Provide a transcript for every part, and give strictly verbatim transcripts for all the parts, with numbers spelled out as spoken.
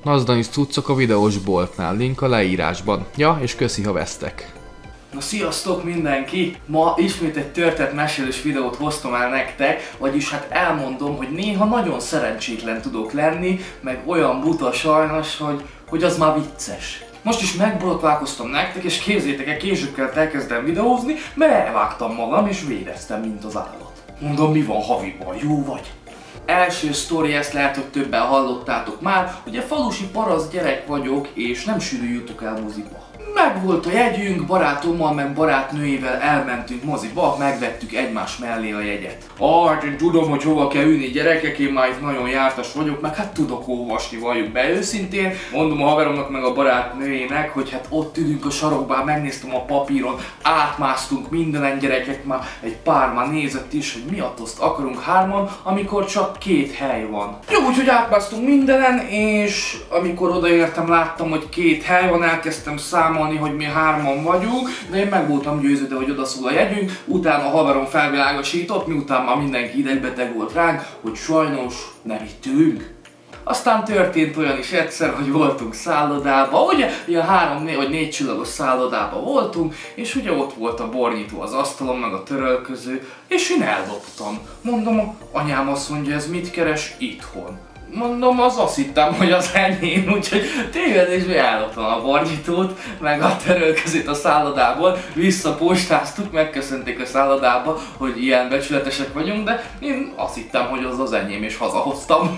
Nazdanis cuccok a videós boltnál, link a leírásban. Ja, és köszi, ha vesztek. Na sziasztok mindenki! Ma ismét egy történetmesélős videót hoztam el nektek, vagyis hát elmondom, hogy néha nagyon szerencsétlen tudok lenni, meg olyan buta sajnos, hogy, hogy az már vicces. Most is megborotválkoztam nektek, és képzétek el, később kellett elkezdem videózni, mert elvágtam magam, és védeztem, mint az állat. Mondom, mi van haviban, jó vagy? Első sztori, ezt lehet, hogy többen hallottátok már, ugye falusi parasz gyerek vagyok, és nem sűrűjuttuk el moziba. Megvolt a jegyünk, barátommal meg barátnőivel elmentünk moziba, megvettük egymás mellé a jegyet. Ah, hát én tudom, hogy hova kell ülni gyerekek, én már itt nagyon jártas vagyok, meg hát tudok olvasni, valljuk be őszintén. Mondom a haveromnak meg a barátnőjének, hogy hát ott ülünk a sarokban, megnéztem a papíron, átmásztunk mindenen gyerekek, már egy pár már nézett is, hogy mi a toszt akarunk hárman, amikor csak két hely van. Jó, úgyhogy átmásztunk mindenen, és amikor odaértem, láttam, hogy két hely van, elkezdtem számolni, hogy mi hárman vagyunk, de én meg voltam győződve, hogy odaszól a jegyünk, utána a haverom felvilágosított, miután már mindenki idegbeteg volt ránk, hogy sajnos nem itt ülünk. Aztán történt olyan is egyszer, hogy voltunk szállodában, ugye ilyen három vagy négy csillagos szállodában voltunk, és ugye ott volt a bornyitó az asztalon, meg a törölköző, és én eldobtam. Mondom, anyám azt mondja, ez mit keres itthon? Mondom, az azt hittem, hogy az enyém, úgyhogy tévedésben eldobtam a bornyítót, meg a törölközét a szállodából, visszapostáztuk, megköszönték a szállodába, hogy ilyen becsületesek vagyunk, de én azt hittem, hogy az az enyém, és hazahoztam.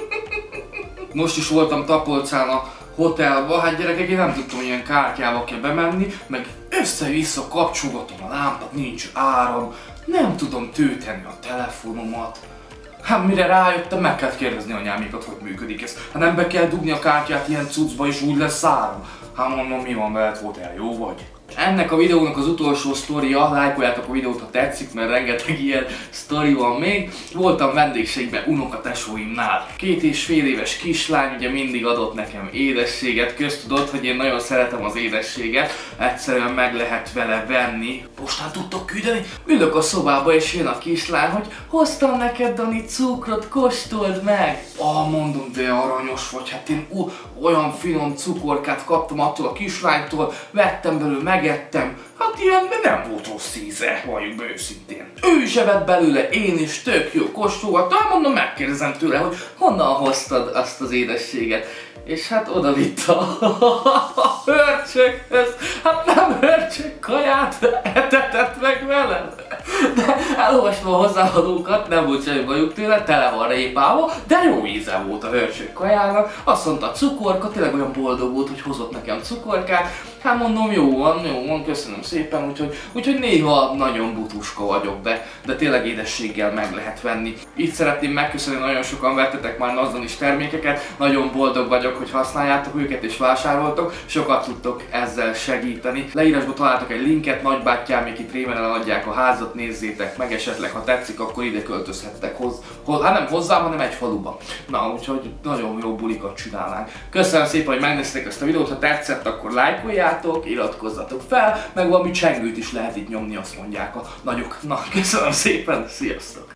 Most is voltam Tapolcán a hotelba, hát gyerekek, én nem tudtam, hogy ilyen kártyával kell bemenni, meg össze-vissza kapcsolgatom a lámpát, nincs áram, nem tudom tölteni a telefonomat. Hát mire rájöttem, meg kell kérdezni anyámékat, hogy működik ez. Hát nem be kell dugni a kártyát ilyen cuccba, és úgy lesz áram. Hát mondom, mi van veled, hotel, jó vagy? Ennek a videónak az utolsó sztoria, lájkoljátok a videót, ha tetszik, mert rengeteg ilyen sztori van még. Voltam vendégségben unokatesóimnál. Két és fél éves kislány ugye mindig adott nekem édességet, köztudott, hogy én nagyon szeretem az édességet, egyszerűen meg lehet vele venni. Postán tudtok küldeni? Ülök a szobába és jön a kislány, hogy hoztam neked, Dani, cukrot, kóstold meg! Ah, mondom, de aranyos vagy, hát én uh, olyan finom cukorkát kaptam attól a kislánytól, vettem belőle, megettem, hát ilyen, de nem volt rossz íze, valljuk be őszintén. Ő is evett belőle, én is, tök jó kóstolgattam, mondom, megkérdezem tőle, hogy honnan hoztad azt az édességet. És hát oda vitt a hörcsökhöz, hát nem hörcsök kaját etetett meg velem. De elolvastam a hozzáadókat, nem volt semmi bajuk tőle, tele van répával, de jó íze volt a hörcsök kajának. Azt mondta, cukorka, tényleg olyan boldog volt, hogy hozott nekem cukorkát. Hát mondom, jó van, jó van, köszönöm szépen, úgyhogy, úgyhogy néha nagyon butuska vagyok, de, de tényleg édességgel meg lehet venni. Itt szeretném megköszönni, nagyon sokan vettetek már Nazdanis termékeket, nagyon boldog vagyok, hogy használjátok őket és vásároltok, sokat tudtok ezzel segíteni. Leírásban találtok egy linket, nagybátyámék itt Rémenen adják a házat, nézzétek meg, esetleg ha tetszik, akkor ide költözhettek hoz, hoz, hát nem hozzám, hanem egy faluba. Na, úgyhogy nagyon jó bulikat csinálnánk. Köszönöm szépen, hogy megnéztétek ezt a videót, ha tetszett, akkor lájkoljátok, iratkozzatok fel, meg valami csengőt is lehet itt nyomni, azt mondják a nagyok. Na, köszönöm szépen, sziasztok!